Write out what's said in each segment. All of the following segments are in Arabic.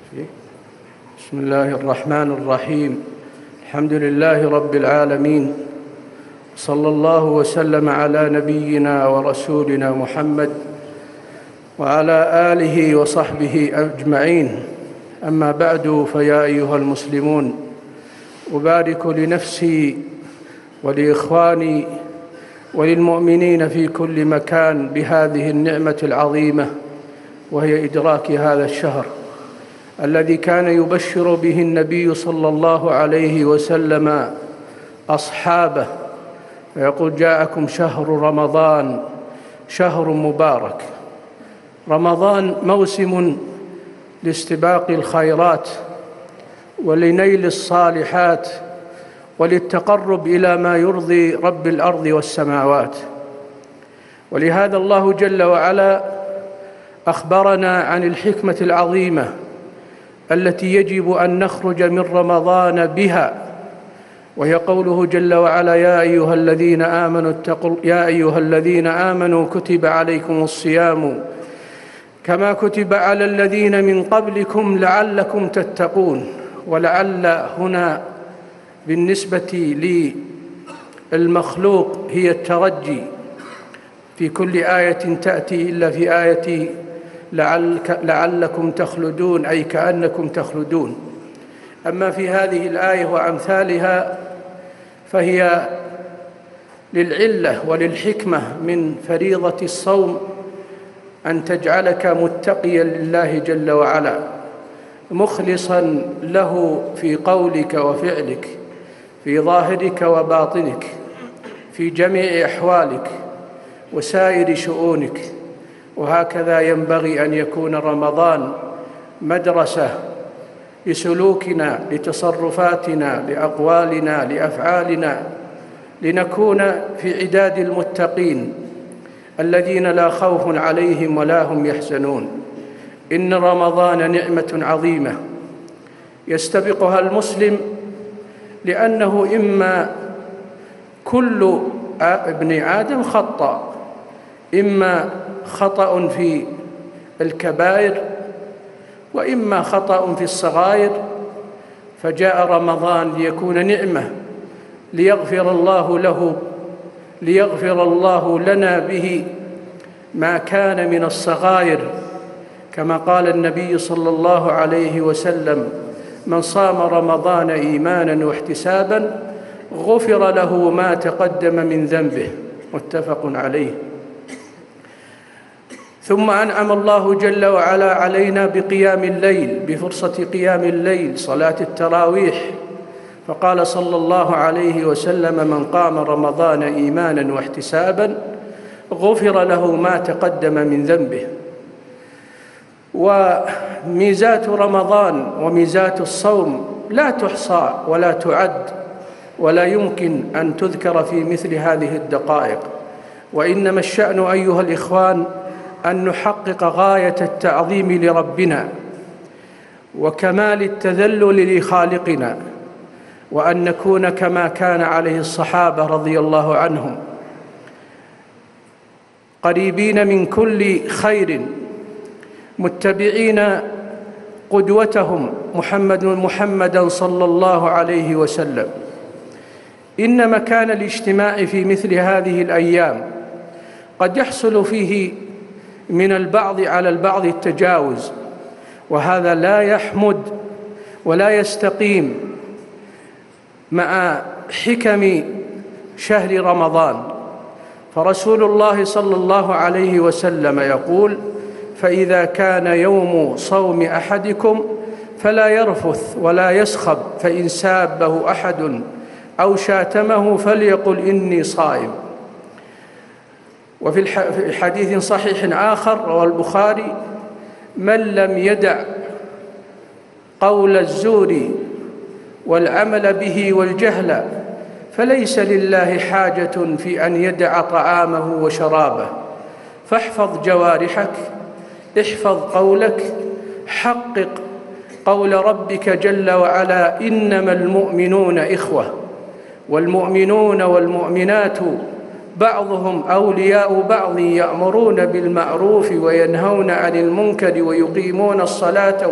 بسم الله الرحمن الرحيم. الحمد لله رب العالمين، صلى الله وسلم على نبينا ورسولنا محمد وعلى آله وصحبه أجمعين. أما بعد، فيا أيها المسلمون، أبارك لنفسي ولإخواني وللمؤمنين في كل مكان بهذه النعمة العظيمة، وهي إدراك هذا الشهر الذي كان يبشر به النبي صلى الله عليه وسلم أصحابه، ويقول: جاءكم شهر رمضان شهر مبارك. رمضان موسم لاستباق الخيرات ولنيل الصالحات وللتقرب إلى ما يرضي رب الأرض والسماوات. ولهذا الله جل وعلا أخبرنا عن الحكمة العظيمة التي يجب أن نخرج من رمضان بها، وهي قوله جل وعلا: يا أيها الذين آمنوا كتب عليكم الصيام كما كتب على الذين من قبلكم لعلكم تتقون. ولعل هنا بالنسبة للمخلوق هي الترجي، في كل آية تأتي إلا في آية لعلكم تخلدون، أي كأنكم تخلدون. أما في هذه الآية وأمثالها فهي للعلة وللحكمة من فريضة الصوم أن تجعلك متقيا لله جل وعلا، مخلصا له في قولك وفعلك، في ظاهرك وباطنك، في جميع أحوالك وسائر شؤونك. وهكذا ينبغي أن يكون رمضان مدرسة لسلوكنا، لتصرفاتنا، لأقوالنا، لأفعالنا، لنكون في عداد المتقين الذين لا خوف عليهم ولا هم يحزنون. إن رمضان نعمة عظيمة يستبقها المسلم، لأنه إما كل ابن آدم خطأ، إما خطأ في الكبائر وإما خطأ في الصغائر، فجاء رمضان ليكون نعمة ليغفر الله لنا به ما كان من الصغائر، كما قال النبي صلى الله عليه وسلم: من صام رمضان إيمانا واحتسابا غفر له ما تقدم من ذنبه، متفق عليه. ثم أنعم الله جل وعلا علينا بقيام الليل، بفرصة قيام الليل، صلاة التراويح، فقال صلى الله عليه وسلم: من قام رمضان إيمانا واحتسابا غفر له ما تقدم من ذنبه. وميزات رمضان وميزات الصوم لا تحصى ولا تعد، ولا يمكن أن تذكر في مثل هذه الدقائق. وإنما الشأن أيها الإخوان أن نحقق غاية التعظيم لربنا وكمال التذلل لخالقنا، وأن نكون كما كان عليه الصحابة رضي الله عنهم، قريبين من كل خير، متبعين قدوتهم محمدا صلى الله عليه وسلم. إن مكان الاجتماع في مثل هذه الأيام قد يحصل فيه من البعض على البعض التجاوز، وهذا لا يحمد ولا يستقيم مع حكم شهر رمضان. فرسول الله صلى الله عليه وسلم يقول: فإذا كان يوم صوم أحدكم فلا يرفث ولا يسخب، فإن سابه أحد أو شاتمه فليقل إني صائم. وفي حديث صحيح آخر رواه البخاري: من لم يدع قول الزور والعمل به والجهل فليس لله حاجة في أن يدع طعامه وشرابه. فاحفظ جوارحك، احفظ قولك، حقق قول ربك جل وعلا: إنما المؤمنون إخوة، والمؤمنون والمؤمنات بعضهم أولياء بعض يأمرون بالمعروف وينهون عن المنكر ويقيمون الصلاة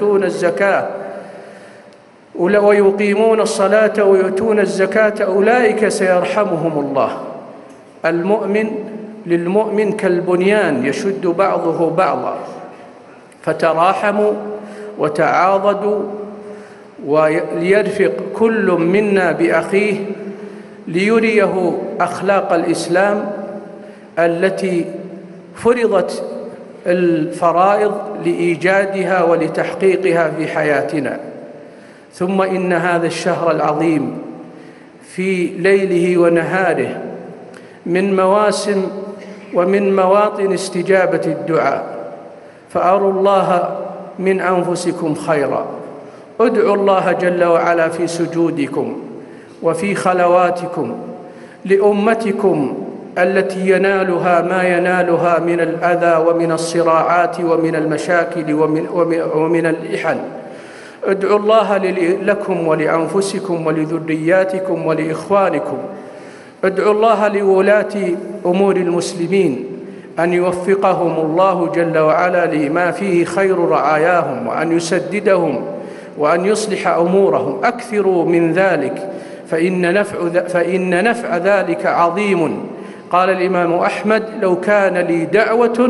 ويؤتون الزكاة أولئك سيرحمهم الله. المؤمن للمؤمن كالبنيان يشد بعضه بعضا، فتراحموا وتعاضدوا وليرفق كل منا بأخيه ليريه أخلاق الإسلام التي فرضت الفرائض لإيجادها ولتحقيقها في حياتنا. ثم إن هذا الشهر العظيم في ليله ونهاره من مواسم ومن مواطن استجابة الدعاء، فأروا الله من أنفسكم خيرا، ادعوا الله جل وعلا في سجودكم وفي خلواتكم لأمتكم التي ينالها ما ينالها من الأذى ومن الصراعات ومن المشاكل ومن الإحن. ادعوا الله لكم ولأنفسكم ولذرياتكم ولإخوانكم. ادعوا الله لولاة أمور المسلمين أن يوفقهم الله جل وعلا لما فيه خير رعاياهم، وأن يسددهم وأن يصلح أمورهم. أكثروا من ذلك فإن نفع ذلك عظيم. قال الإمام أحمد: لو كان لي دعوة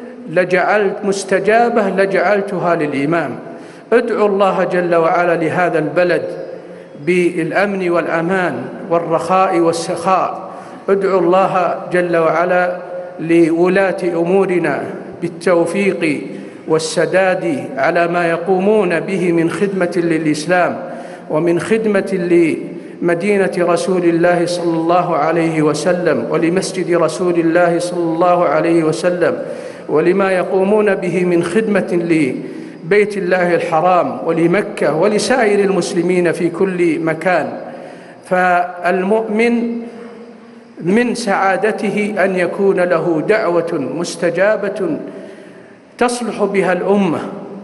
مستجابة لجعلتها للإمام. ادعوا الله جل وعلا لهذا البلد بالأمن والأمان والرخاء والسخاء. ادعوا الله جل وعلا لولاة أمورنا بالتوفيق والسداد على ما يقومون به من خدمة للإسلام ومن خدمة لمدينة رسول الله صلى الله عليه وسلم ولمسجد رسول الله صلى الله عليه وسلم، ولما يقومون به من خدمة لبيت الله الحرام ولمكة ولسائر المسلمين في كل مكان. فالمؤمن من سعادته أن يكون له دعوة مستجابة تصلح بها الأمة،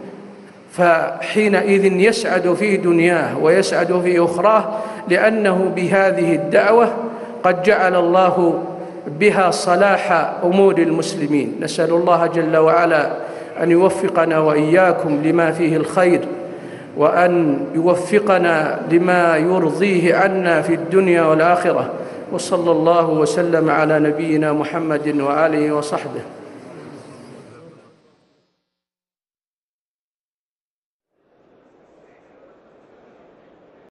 فحينئذ يسعد في دنياه ويسعد في أخراه، لأنه بهذه الدعوة قد جعل الله بها صلاح أمور المسلمين. نسأل الله جل وعلا أن يوفقنا وإياكم لما فيه الخير، وأن يوفقنا لما يرضيه عنا في الدنيا والآخرة. وصلى الله وسلم على نبينا محمد وآله وصحبه.